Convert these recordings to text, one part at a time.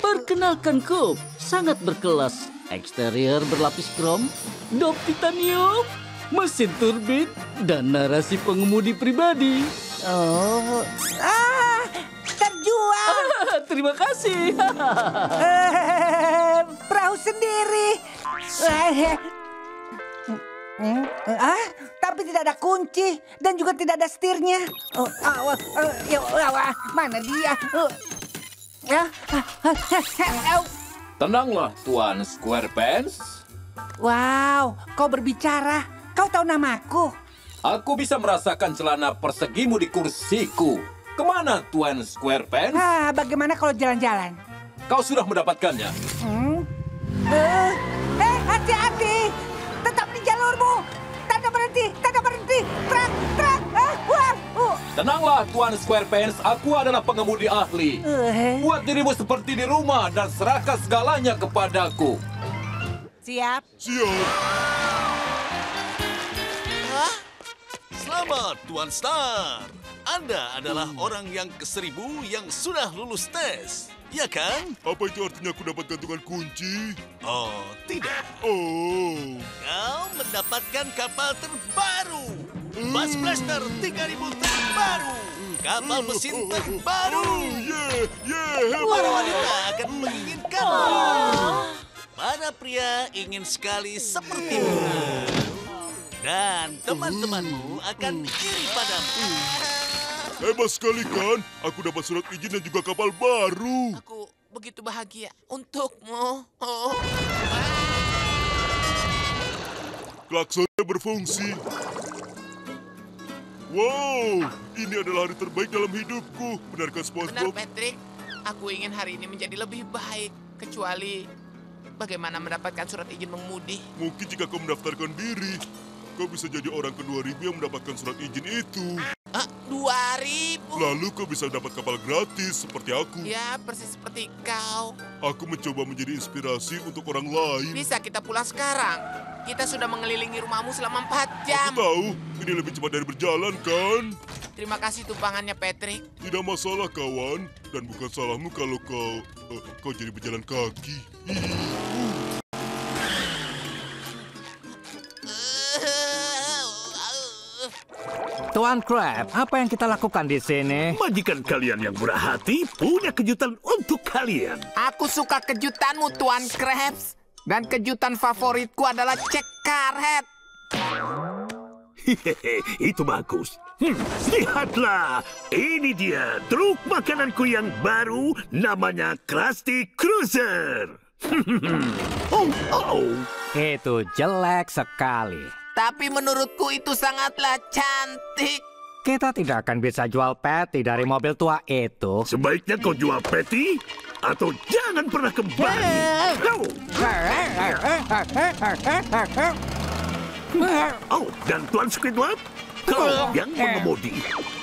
Perkenalkan Coop, sangat berkelas. Eksterior berlapis krom, dop titanium, mesin turbin, dan narasi pengemudi pribadi. Oh, terjual. Terima kasih. Perahu sendiri. Tapi tidak ada kunci dan juga tidak ada setirnya. Mana dia? Tenanglah, Tuan Squarepants. Wow, kau berbicara. Kau tahu namaku? Aku bisa merasakan celana persegimu di kursiku. Kemana, Tuan Squarepants? Bagaimana kalau jalan-jalan? Kau sudah mendapatkannya. Hati-hati. Tetap di jalurmu. Tanda berhenti. Truk. Tenanglah, Tuan Squarepants. Aku adalah pengemudi ahli. Buat dirimu seperti di rumah dan serahkan segalanya kepadaku. Siap. Selamat, Tuan Star. Anda adalah orang yang ke-1000 yang sudah lulus tes, ya kan? Apa itu artinya aku dapat gantungan kunci? Oh, tidak. Oh. Kau mendapatkan kapal terbaru. Bass Blaster 3000 terbaru. Kapal mesin terbaru. Para wanita akan menginginkanmu. Para pria ingin sekali sepertimu. Dan teman-temanmu akan iri padamu. Hebat sekali kan? Aku dapat surat izin dan juga kapal baru. Aku begitu bahagia untukmu. Oh. Klaksonnya berfungsi. Wow, ini adalah hari terbaik dalam hidupku. Benarkah Benar, SpongeBob? Patrick. Aku ingin hari ini menjadi lebih baik. Kecuali bagaimana mendapatkan surat izin mengemudi. Mungkin jika kau mendaftarkan diri, kau bisa jadi orang ke-2000 yang mendapatkan surat izin itu. 2000? Lalu kau bisa dapat kapal gratis seperti aku. Ya, persis seperti kau. Aku mencoba menjadi inspirasi untuk orang lain. Bisa kita pulang sekarang? Kita sudah mengelilingi rumahmu selama 4 jam. Aku tahu, ini lebih cepat dari berjalan, kan? Terima kasih tumpangannya, Patrick. Tidak masalah, kawan. Dan bukan salahmu kalau kau jadi berjalan kaki. Tuan Crab, apa yang kita lakukan di sini? Majikan kalian yang murah hati punya kejutan untuk kalian. Aku suka kejutanmu, Tuan Krabs. Dan kejutan favoritku adalah cek karet. Hehehe, itu bagus. Lihatlah, ini dia truk makananku yang baru, namanya Krusty Cruiser. Itu jelek sekali. Tapi menurutku itu sangatlah cantik. Kita tidak akan bisa jual patty dari mobil tua itu. Sebaiknya kau jual patty atau jangan pernah kembali. Oh, dan Tuan Squidward, kau yang mengemudi.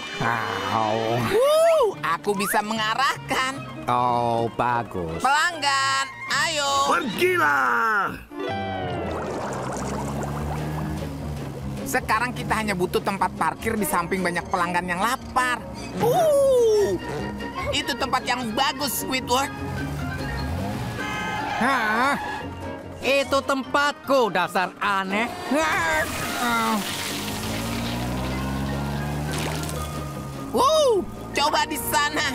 Aku bisa mengarahkan. Oh, bagus. Pelanggan, ayo. Pergilah. Sekarang kita hanya butuh tempat parkir di samping banyak pelanggan yang lapar. Itu tempat yang bagus, Squidward. Hah? Itu tempatku, dasar aneh. Coba di sana.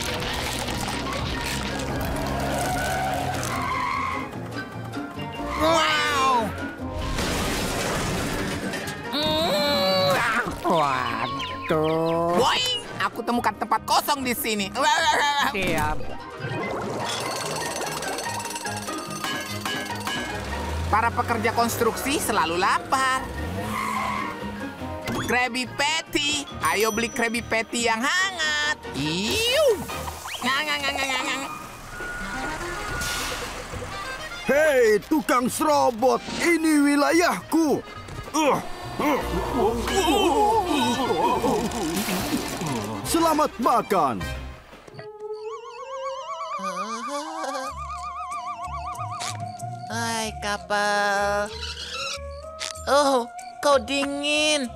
Wow. Waduh. Boing, aku temukan tempat kosong di sini. Siap. Para pekerja konstruksi selalu lapar. Krabby Patty, ayo beli Krabby Patty yang hangat. Hei, tukang serobot, ini wilayahku. Selamat makan. Hai, kapal. Oh, kau dingin.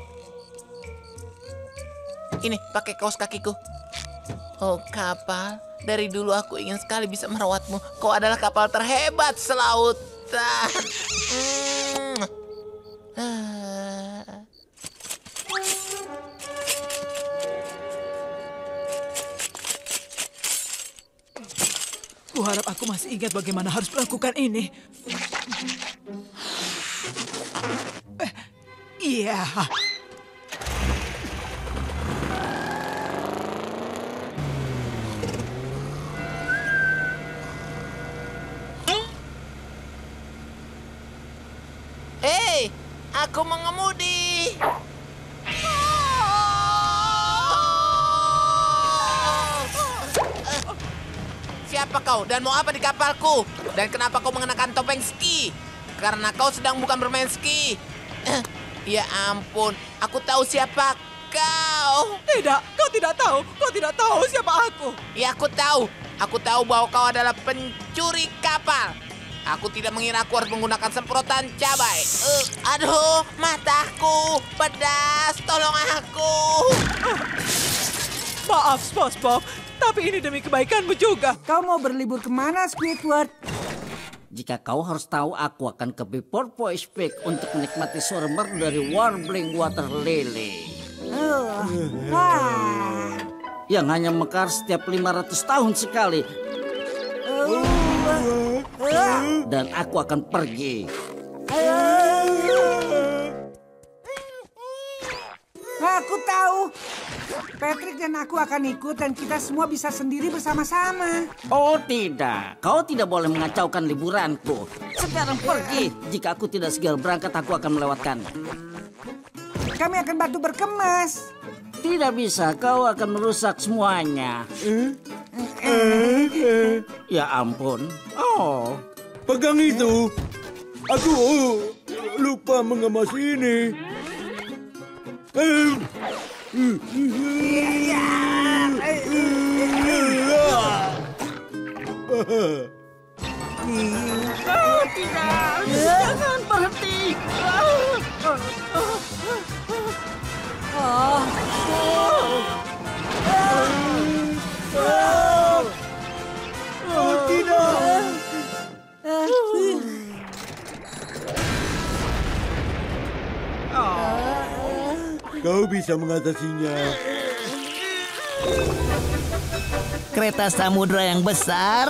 Ini, pakai kaos kakiku. Oh, kapal, Dari dulu aku ingin sekali bisa merawatmu. Kau adalah kapal terhebat selautan. Kuharap aku masih ingat bagaimana harus melakukan ini. Iya. Hei, aku mengemudi. Siapa kau dan mau apa di kapalku? Dan kenapa kau mengenakan topeng ski? Karena kau sedang bukan bermain ski. Ya ampun, aku tahu siapa kau. Tidak, kau tidak tahu. Kau tidak tahu siapa aku. Ya aku tahu. Aku tahu bahwa kau adalah pencuri kapal. Aku tidak mengira aku harus menggunakan semprotan cabai. Aduh, mataku pedas. Tolong aku. Maaf, SpongeBob. Tapi ini demi kebaikanmu juga. Kau mau berlibur kemana, Squidward? Jika kau harus tahu, aku akan ke Porpoise Peak untuk menikmati suara merdu dari Warbling Water Lily. Yang hanya mekar setiap 500 tahun sekali. Dan aku akan pergi. Aku tahu. Patrick dan aku akan ikut dan kita semua bisa sendiri bersama-sama. Oh tidak, kau tidak boleh mengacaukan liburanku. Sekarang pergi. Jika aku tidak segera berangkat, aku akan melewatkan. Kami akan bantu berkemas. Tidak bisa, kau akan merusak semuanya. Ya ampun. Oh, Pegang itu. Aku lupa mengemas ini. oh tidak, jangan berhenti. Oh tidak. Kau bisa mengatasinya. Kereta samudra yang besar.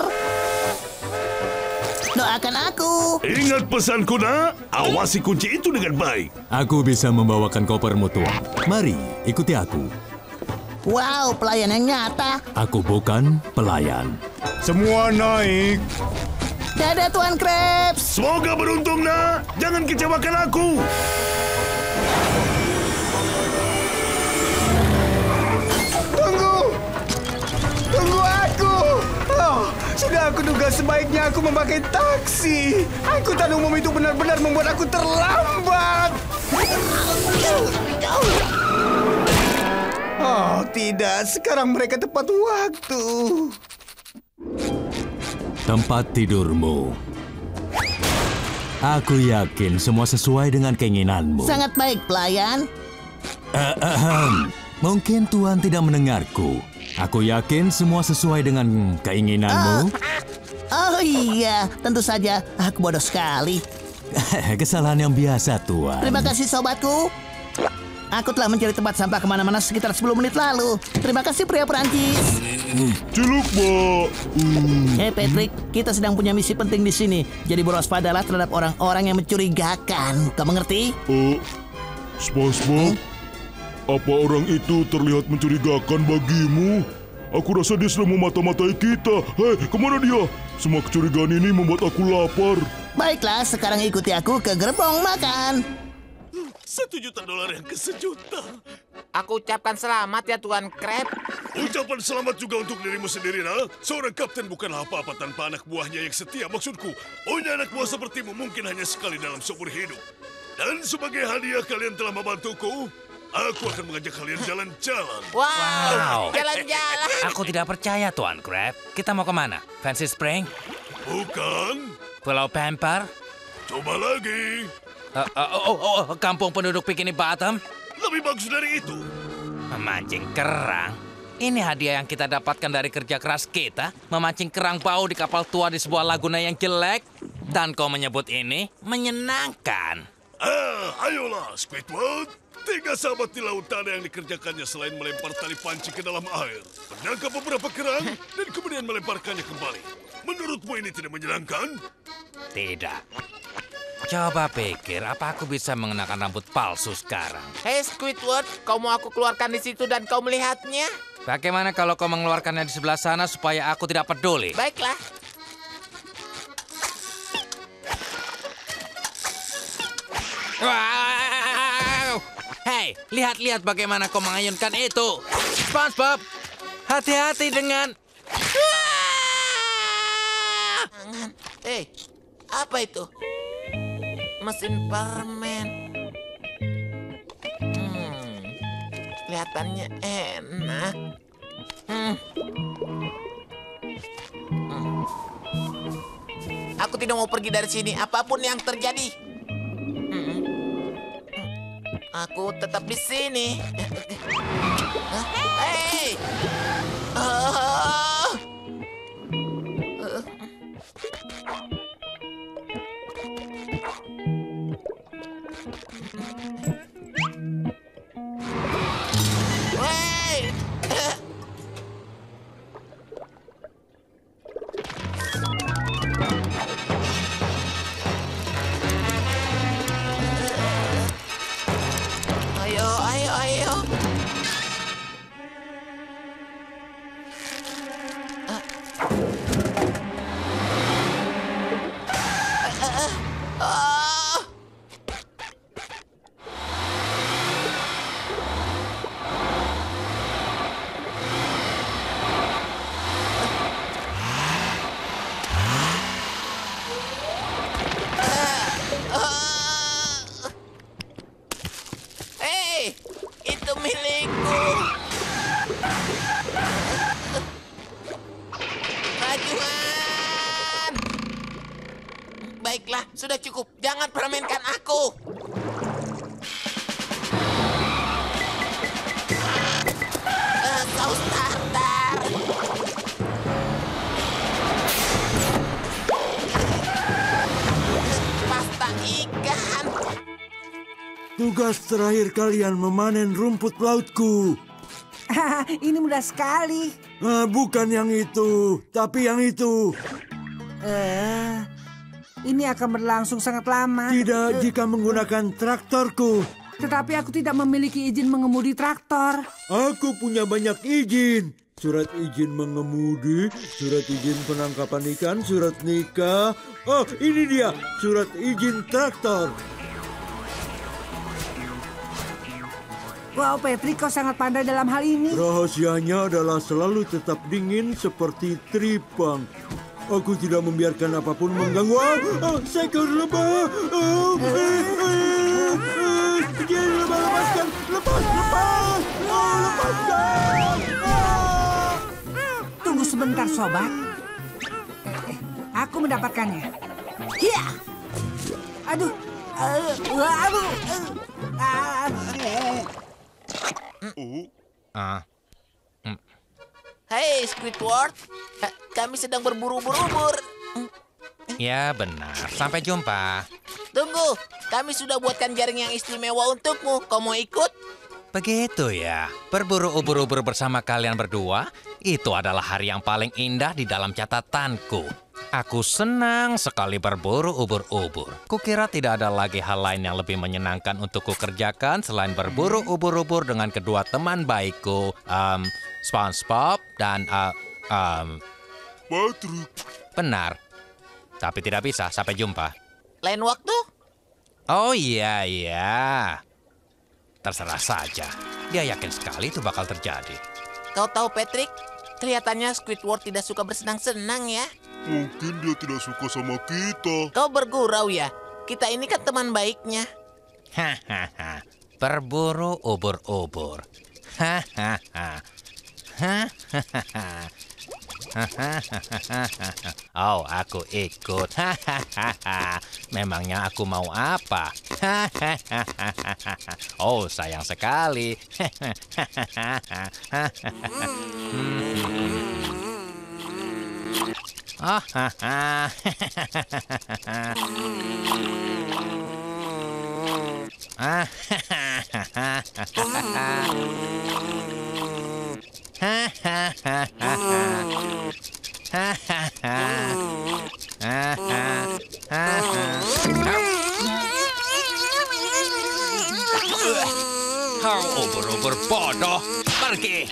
Doakan aku. Ingat pesanku, nak. Awasi kunci itu dengan baik. Aku bisa membawakan kopermu, Tuan. Mari, ikuti aku. Wow, pelayan yang nyata. Aku bukan pelayan. Semua naik. Dadah, Tuan Krabs. Semoga beruntung, nak. Jangan kecewakan aku. Tunggu aku. Oh, sudah aku duga sebaiknya aku memakai taksi. Angkutan umum itu benar-benar membuat aku terlambat. Oh, tidak. Sekarang mereka tepat waktu. Tempat tidurmu. Aku yakin semua sesuai dengan keinginanmu. Sangat baik, pelayan. Mungkin Tuan tidak mendengarku. Aku yakin semua sesuai dengan keinginanmu. Oh iya, tentu saja. Aku bodoh sekali. Kesalahan yang biasa, Tuan. Terima kasih, sobatku. Aku telah mencari tempat sampah kemana-mana sekitar 10 menit lalu. Terima kasih, pria Perancis. Ciluk, Mbak. Hei, Patrick. Kita sedang punya misi penting di sini. Jadi berwaspadalah terhadap orang-orang yang mencurigakan. Kamu ngerti? SpongeBob, apa orang itu terlihat mencurigakan bagimu? Aku rasa dia sedang memata-matai kita. Hei, kemana dia? Semua kecurigaan ini membuat aku lapar. Baiklah, sekarang ikuti aku ke gerbong makan. $1 juta yang kesejutan. Aku ucapkan selamat ya Tuan Krab. Ucapan selamat juga untuk dirimu sendiri, nak. Seorang kapten bukanlah apa-apa tanpa anak buahnya yang setia. Maksudku, punya anak buah sepertimu mungkin hanya sekali dalam seumur hidup. Dan sebagai hadiah kalian telah membantuku, aku akan mengajak kalian jalan-jalan. Wow, jalan-jalan. Aku tidak percaya, Tuan Crab. Kita mau kemana? Fancy Spring? Bukan. Pulau Pamper? Coba lagi. Kampung penduduk Bikini Bottom? Lebih bagus dari itu. Memancing kerang? Ini hadiah yang kita dapatkan dari kerja keras kita, memancing kerang bau di kapal tua di sebuah laguna yang jelek. Dan kau menyebut ini menyenangkan. Ayolah, Squidward. 3 sahabat di lautan yang dikerjakannya selain melempar tali pancing ke dalam air, menangkap beberapa kerang, dan kemudian melemparkannya kembali. Menurutmu ini tidak menyenangkan? Tidak. Coba pikir, apa aku bisa mengenakan rambut palsu sekarang? Hei Squidward, kau mau aku keluarkan di situ dan kau melihatnya? Bagaimana kalau kau mengeluarkannya di sebelah sana supaya aku tidak peduli? Baiklah. Wow! Hei, lihat-lihat bagaimana kau mengayunkan itu. SpongeBob, hati-hati dengan... Hei, apa itu? Mesin permen. Kelihatannya enak. Aku tidak mau pergi dari sini, apapun yang terjadi. Aku tetap di sini. Hei! Ayo. Hei, itu milikku. Rajuan. Baiklah, sudah cukup. Jangan permainkan aku. Saus tartar. Pasta ikan. Tugas terakhir kalian memanen rumput lautku. Ini mudah sekali. Bukan yang itu, tapi yang itu. Ini akan berlangsung sangat lama. Tidak jika menggunakan traktorku. Tetapi aku tidak memiliki izin mengemudi traktor. Aku punya banyak izin. Surat izin mengemudi, surat izin penangkapan ikan, surat nikah. Oh, ini dia, surat izin traktor. Wow, Patrick, kau sangat pandai dalam hal ini. Rahasianya adalah selalu tetap dingin seperti tripang. Aku tidak membiarkan apapun mengganggu. Seekor lebah. Jadi lebah, lepaskan. Lepaskan. Tunggu sebentar, sobat. Aku mendapatkannya. Hiya! Aduh. Hei, Squidward. Kami sedang berburu ubur-ubur. Ya, benar. Sampai jumpa. Tunggu, kami sudah buatkan jaring yang istimewa untukmu. Kau mau ikut? Begitu ya. Berburu ubur-ubur bersama kalian berdua, itu adalah hari yang paling indah di dalam catatanku. Aku senang sekali berburu ubur-ubur. Kukira tidak ada lagi hal lain yang lebih menyenangkan untuk kukerjakan selain berburu ubur-ubur dengan kedua teman baikku, SpongeBob dan Patrick. Benar. Tapi tidak bisa. Sampai jumpa. Lain waktu? Oh iya. Terserah saja. Dia yakin sekali itu bakal terjadi. Kau tahu, Patrick? Kelihatannya Squidward tidak suka bersenang-senang ya. Mungkin dia tidak suka sama kita. Kau bergurau ya? Kita ini kan teman baiknya. Hahaha. Berburu ubur-ubur. Hahaha. Oh, aku ikut. Memangnya aku mau apa? Oh, sayang sekali. Ubur-ubur bodoh, pergi.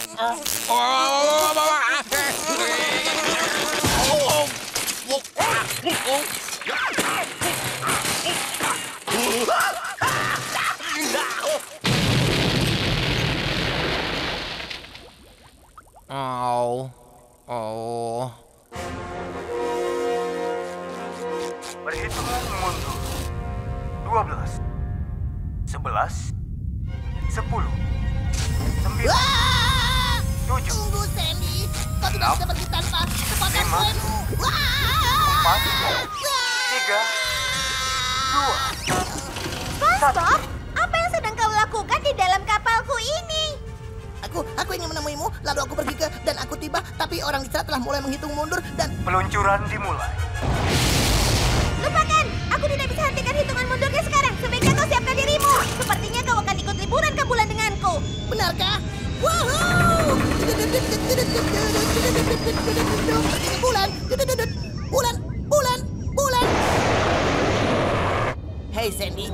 Perhitungan mundur. 12, 11, 10, 9, 7. Tunggu, Sandy. Kau tidak bisa pergi tanpa sepotong kuemu. 4, 3, 2. SpongeBob, apa yang sedang kau lakukan di dalam kapalku ini? Aku ingin menemuimu, lalu aku pergi dan aku tiba, tapi orang di sana telah mulai menghitung mundur dan... Peluncuran dimulai. Lupakan, aku tidak bisa hentikan hitungan mundurnya sekarang. Sebaiknya kau siapkan dirimu. Sepertinya kau akan ikut liburan ke bulan denganku. Benarkah? Woohoo! Bulan. Hey Sandy.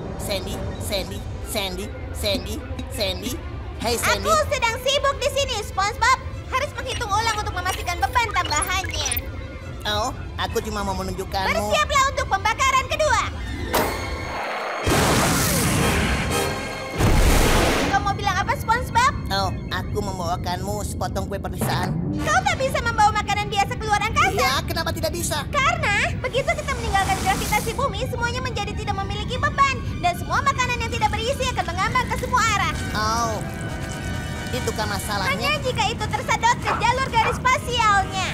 Hey Sandy. Aku sedang sibuk di sini, SpongeBob. Harus menghitung ulang untuk memastikan beban tambahannya. Oh, aku cuma mau menunjukkanmu. Bersiaplah untuk pembakaran kedua. Kau mau bilang apa, SpongeBob? Oh, aku membawakanmu sepotong kue perpisahan. Kau tak bisa membawa makanan biasa keluar angkasa. Ya, kenapa tidak bisa? Karena begitu kita meninggalkan gravitasi bumi, semuanya menjadi tidak memiliki beban. Dan semua makanan yang tidak berisi akan mengambang ke semua arah. Oh, itukah masalahnya? Hanya jika itu tersedot ke jalur garis spasialnya.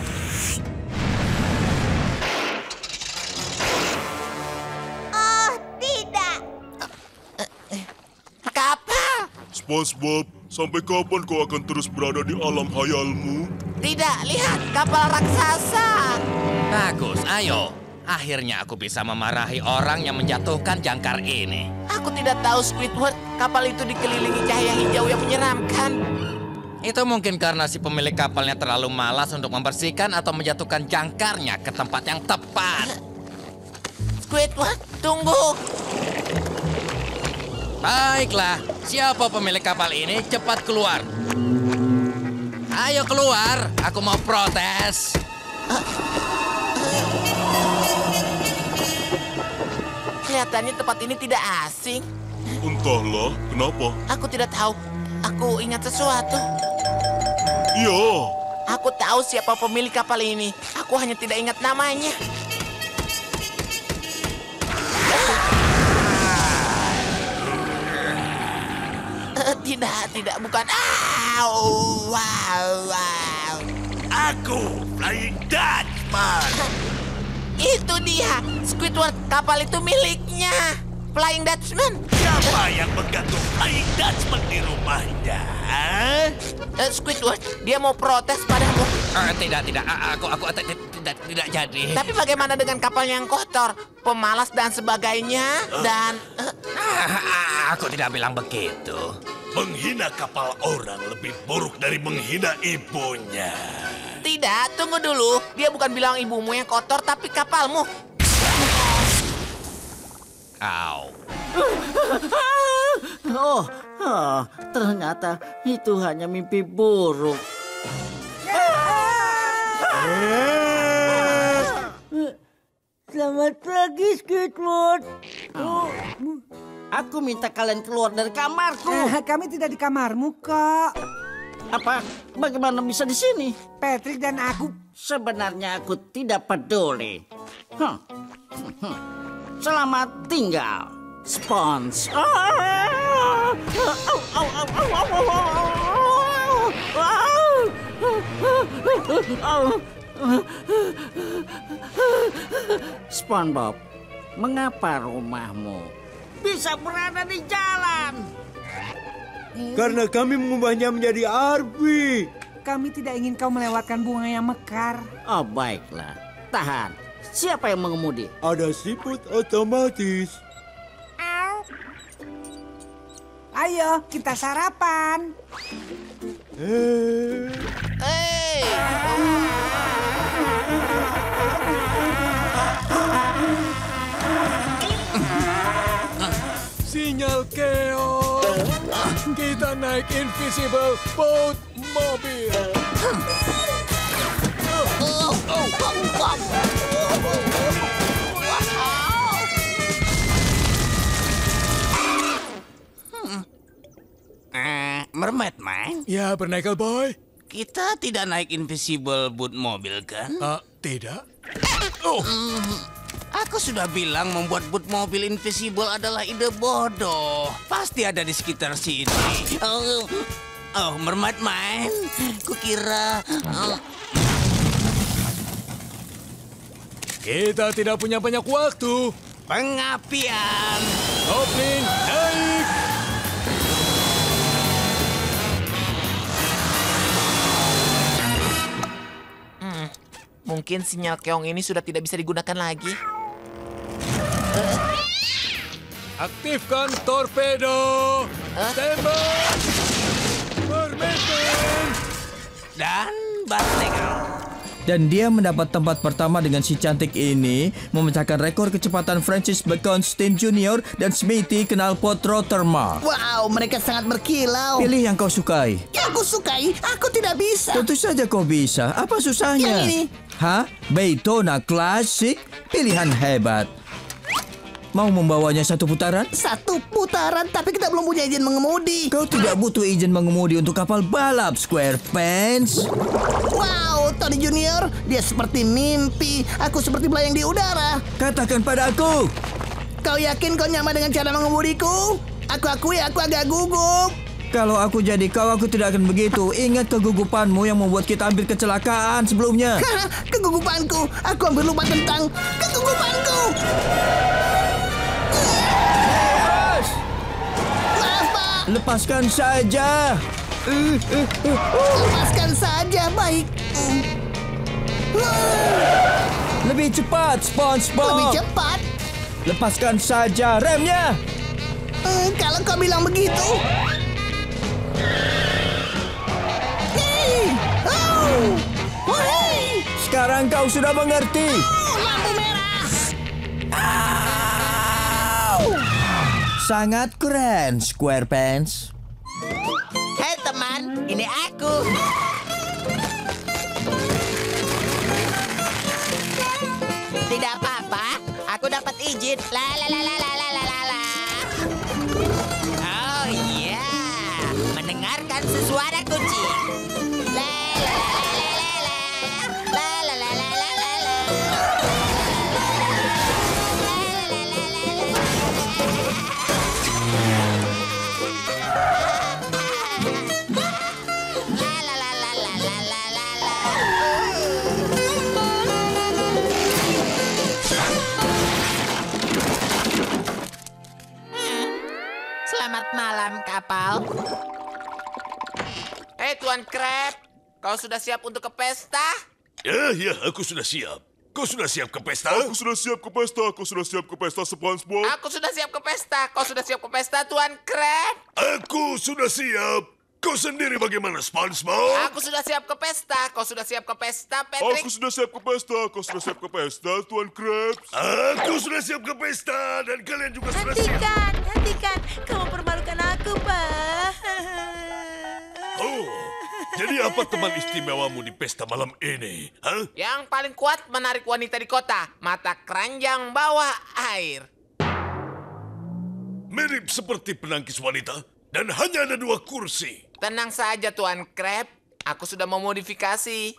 SpongeBob, sampai kapan kau akan terus berada di alam hayalmu? Tidak, lihat kapal raksasa. Bagus, ayo. Akhirnya aku bisa memarahi orang yang menjatuhkan jangkar ini. Aku tidak tahu, Squidward. Kapal itu dikelilingi cahaya hijau yang menyeramkan. Itu mungkin karena si pemilik kapalnya terlalu malas untuk membersihkan atau menjatuhkan jangkarnya ke tempat yang tepat. Squidward, tunggu. Baiklah, siapa pemilik kapal ini? Cepat keluar. Ayo keluar, aku mau protes. Kelihatannya tempat ini tidak asing. Entahlah, kenapa? Aku tidak tahu. Aku ingat sesuatu. Iya. Aku tahu siapa pemilik kapal ini. Aku hanya tidak ingat namanya. Tidak, bukan. Wow. Aku, Flying Dutchman. Itu dia, Squidward. Kapal itu miliknya. Flying Dutchman. Siapa yang menggantung Flying Dutchman di rumahnya? Squidward, dia mau protes padamu. Tidak. Aku tidak jadi. Tapi bagaimana dengan kapalnya yang kotor, pemalas dan sebagainya? Dan aku tidak bilang begitu. Menghina kapal orang lebih buruk dari menghina ibunya. Tidak, tunggu dulu. Dia bukan bilang ibumu yang kotor, tapi kapalmu. Ternyata itu hanya mimpi buruk. Selamat pagi, Squidward. Aku minta kalian keluar dari kamarku. Kami tidak di kamarmu kok. Apa? Bagaimana bisa di sini? Patrick dan aku. Sebenarnya aku tidak peduli. Selamat tinggal, Spons. SpongeBob, mengapa rumahmu bisa berada di jalan. Karena kami mengubahnya menjadi RV. Kami tidak ingin kau melewatkan bunga yang mekar. Oh, baiklah. Tahan. Siapa yang mengemudi? Ada siput otomatis. Ayo, kita sarapan. Sinyal keong. Kita naik invisible boat mobil. Mermaid Man? Ya, Bernacle Boy. Kita tidak naik invisible boat mobil, kan? Tidak. Aku sudah bilang membuat boot mobil invisible adalah ide bodoh. Pasti ada di sekitar sini. Oh, Mermaid Man. Kukira... Kita tidak punya banyak waktu. Pengapian. Goblin, naik. Mungkin sinyal keong ini sudah tidak bisa digunakan lagi. Aktifkan torpedo. Tembak. Mermaid. Dan Bernacle. Dan dia mendapat tempat pertama dengan si cantik ini, memecahkan rekor kecepatan Francis Bacon Stein Jr. dan Smithy knalpot Rothermar. Wow, mereka sangat berkilau. Pilih yang kau sukai. Yang aku sukai, aku tidak bisa. Tentu saja kau bisa. Apa susahnya? Yang ini. Hah? Daytona Classic? Pilihan hebat. Mau membawanya satu putaran? Satu putaran, tapi kita belum punya izin mengemudi. Kau tidak butuh izin mengemudi untuk kapal balap, SquarePants. Wow, Tony Junior, dia seperti mimpi. Aku seperti melayang di udara. Katakan pada aku. Kau yakin kau nyaman dengan cara mengemudiku? Aku akui aku agak gugup. Kalau aku jadi kau, aku tidak akan begitu. Ingat kegugupanmu yang membuat kita hampir kecelakaan sebelumnya. Kegugupanku, aku hampir lupa tentang kegugupanku. Lepaskan saja. Lepaskan saja, baik. Lebih cepat, SpongeBob. Lebih cepat? Lepaskan saja remnya. Kalau kau bilang begitu. Sekarang kau sudah mengerti. Lampu merah. Sangat keren, SquarePants. Hei teman, ini aku. Tidak apa-apa, aku dapat izin. La la la la la la la la la. Oh iya, mendengarkan suara kucing. La la la la la la la la la la la la. Selamat malam, kapal. Hei, Tuan Crab. Kau sudah siap untuk ke pesta? Ya, aku sudah siap. Kau sudah siap ke pesta? Aku sudah siap ke pesta. Kau sudah siap ke pesta, SpongeBob? Aku sudah siap ke pesta. Kau sudah siap ke pesta, Tuan Crab? Aku sudah siap. Kau sendiri bagaimana, SpongeBob? Aku sudah siap ke pesta. Kau sudah siap ke pesta, Patrick? Aku sudah siap ke pesta. Kau sudah siap ke pesta, Tuan Krabs? Aku sudah siap ke pesta dan kalian juga sudah siap. Hentikan. Kamu permalukan aku, Pak. Oh, jadi apa teman istimewamu di pesta malam ini? Hah? Yang paling kuat menarik wanita di kota. Mata keranjang bawah air. Mirip seperti penangkis wanita dan hanya ada 2 kursi. Tenang saja, Tuan Crab. Aku sudah memodifikasi.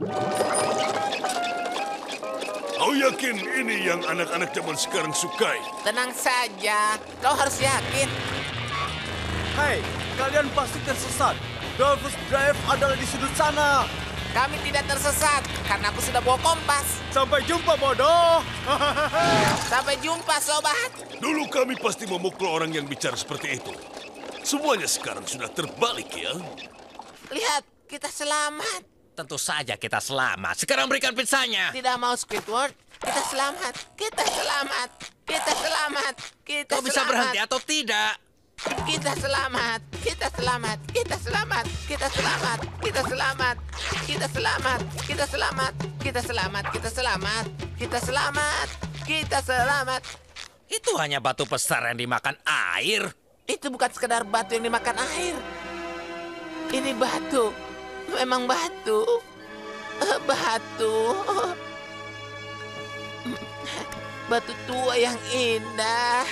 Kau yakin ini yang anak-anak zaman sekarang sukai? Tenang saja. Kau harus yakin. Hei, kalian pasti tersesat. Dolphus Drive adalah di sudut sana. Kami tidak tersesat karena aku sudah bawa kompas. Sampai jumpa, bodoh. Sampai jumpa, sobat. Dulu kami pasti memukul orang yang bicara seperti itu. Semuanya sekarang sudah terbalik ya. Lihat, kita selamat. Tentu saja kita selamat. Sekarang berikan pizzanya. Tidak mau, Squidward. Kita selamat. Kita selamat. Kita selamat. Kita Kau bisa berhenti atau tidak? Kita selamat. Kita selamat. Kita selamat. Kita selamat. Kita selamat. Kita selamat. Kita selamat. Kita selamat. Kita selamat. Kita selamat. Kita selamat. Itu hanya batu besar yang dimakan air. Itu bukan sekedar batu yang dimakan air. Ini batu. Memang batu. Batu. Batu tua yang indah.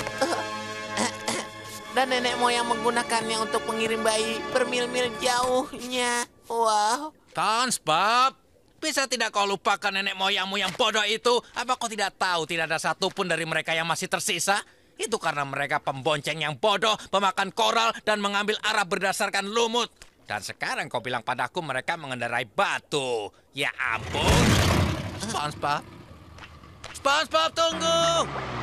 Dan nenek moyang menggunakannya untuk mengirim bayi bermil-mil jauhnya. Wow. SpongeBob, bisa tidak kau lupakan nenek moyangmu yang bodoh itu? Apa kau tidak tahu tidak ada satupun dari mereka yang masih tersisa? Itu karena mereka pembonceng yang bodoh, pemakan koral, dan mengambil arah berdasarkan lumut. Dan sekarang kau bilang padaku mereka mengendarai batu. Ya ampun. SpongeBob. SpongeBob, tunggu.